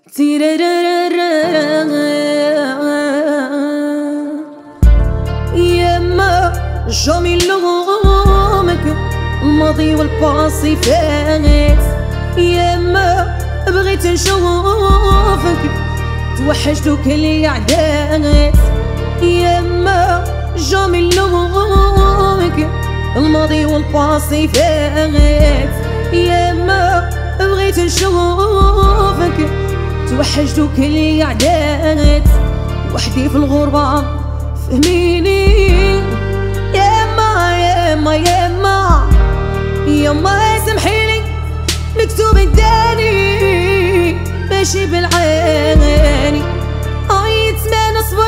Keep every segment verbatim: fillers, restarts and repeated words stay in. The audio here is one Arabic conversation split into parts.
يما جامي لغمك الماضي والباسي فات. يما بغيت نشوفك توحشتو كل عدات. يما جامي لغمك الماضي والباسي فات. يما بغيت نشوفك توحشتو كل عدات. وحدي في الغربة فهميني يما يما يما يما سامحيني مكتوب الداني ماشي بالعاني. عيت ما نصبر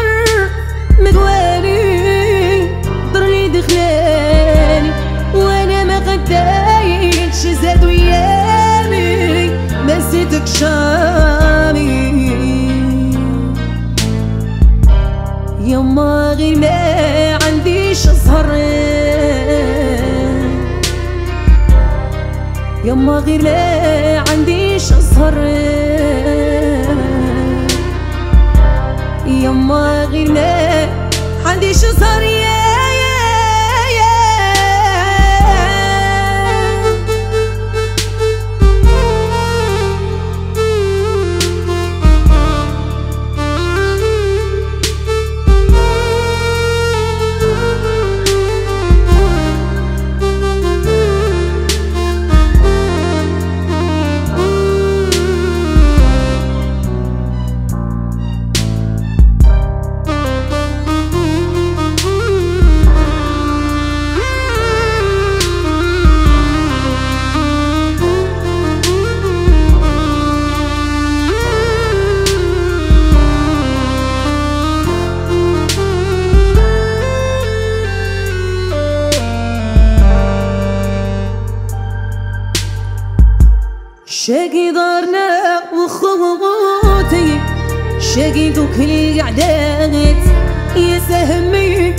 مدواني ضرني دخلاني وانا ما غدايتش زادو ايامي ما نسيتك شامي. يما غير ما عنديش زهر يما غير ما عنديش زهر يما غير ما عنديش زهر يا شاقي دارنا وخوتي شاقي دوك القعدات. يا سهمي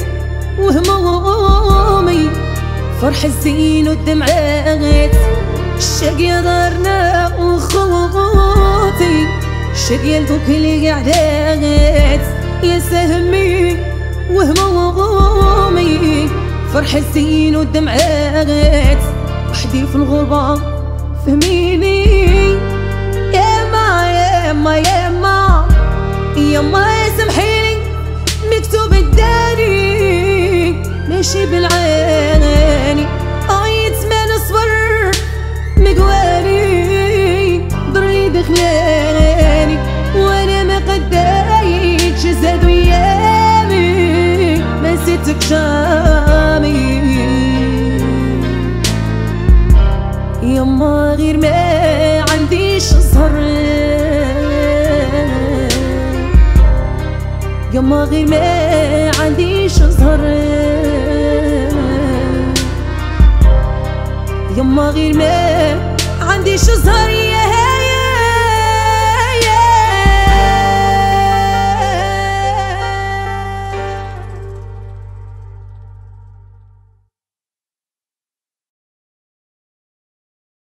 وهمومي فرح الزين والدمعات. شاقي دارنا وخوتي شاقي دوك القعدات. يا سهمي وهمومي فرح الزين والدمعات. وحدي في الغربة فهميني يما يما يما يما سامحيني مكتوب الداني ماشي بالعاني. عيت ما نصبر مقواني ضرني دخلاني وانا ما قدايتش زادو ايامي ما نسيتك شامي. يما غير ما عنديش زهر يما غير ما عنديش زهر يما غير ما عنديش زهر.